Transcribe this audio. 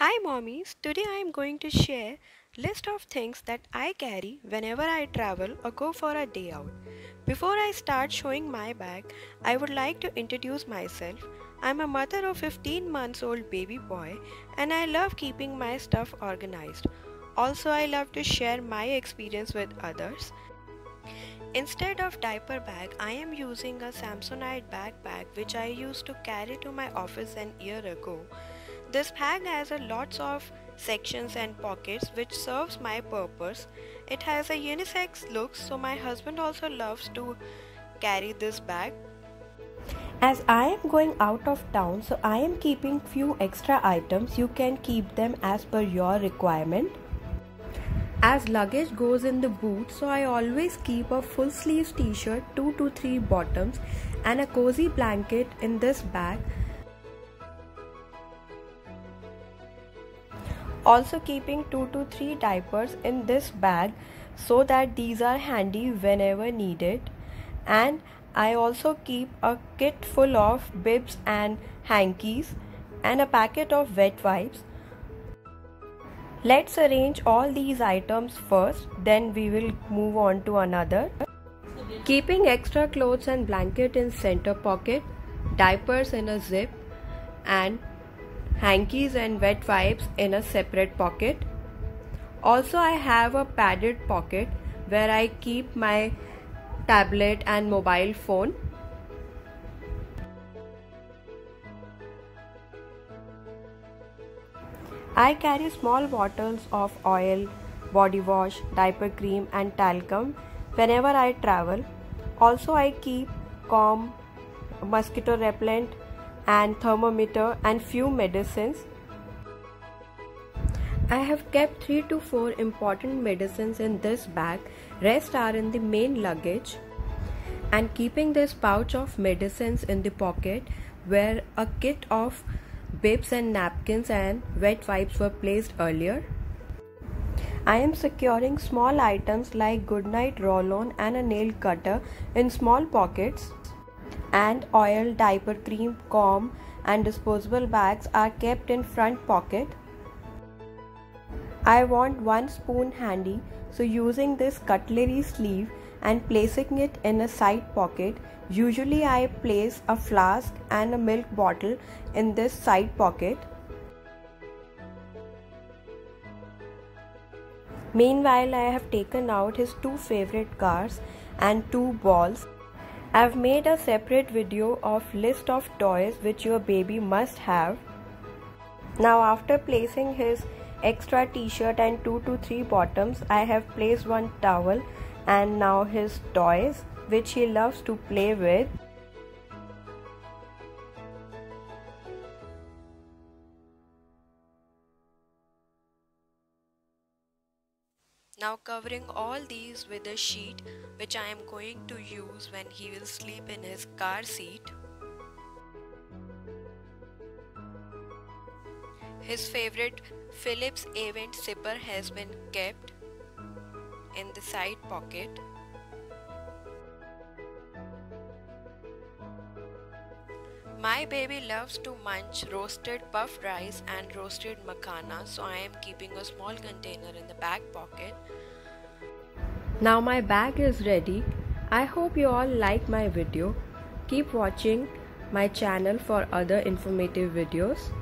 Hi mommies, today I am going to share list of things that I carry whenever I travel or go for a day out. Before I start showing my bag, I would like to introduce myself. I'm a mother of 15 months old baby boy and I love keeping my stuff organized. Also I love to share my experience with others. Instead of diaper bag, I am using a Samsonite backpack which I used to carry to my office an year ago. This bag has a lots of sections and pockets which serves my purpose. It has a unisex look, so my husband also loves to carry this bag. As I am going out of town, so I am keeping few extra items. You can keep them as per your requirement. As luggage goes in the boot, so I always keep a full sleeves t-shirt, 2 to 3 bottoms and a cozy blanket in this bag. Also keeping 2 to 3 diapers in this bag so that these are handy whenever needed. And I also keep a kit full of bibs and hankies and a packet of wet wipes. Let's arrange all these items first, then we will move on to another. Keeping extra clothes and blanket in center pocket, diapers in a zip and hankies and wet wipes in a separate pocket. Also I have a padded pocket where I keep my tablet and mobile phone. I carry small bottles of oil, body wash, diaper cream and talcum whenever I travel. Also I keep comb, mosquito repellent and thermometer and few medicines. I have kept 3 to 4 important medicines in this bag. Rest are in the main luggage. And keeping this pouch of medicines in the pocket where a kit of bibs and napkins and wet wipes were placed earlier. I am securing small items like goodnight roll-on and a nail cutter in small pockets. And oil, diaper cream, comb and disposable bags are kept in front pocket. I want one spoon handy, so using this cutlery sleeve and placing it in a side pocket. Usually I place a flask and a milk bottle in this side pocket. Meanwhile, I have taken out his 2 favorite cars and 2 balls. I've made a separate video of list of toys which your baby must have. Now after placing his extra t-shirt and 2 to 3 bottoms, I have placed one towel and now his toys which he loves to play with. Now covering all these with a sheet which I am going to use when he will sleep in his car seat. His favorite Philips Avent zipper has been kept in the side pocket. My baby loves to munch roasted puffed rice and roasted makhana, so I am keeping a small container in the back pocket. Now my bag is ready. I hope you all like my video. Keep watching my channel for other informative videos.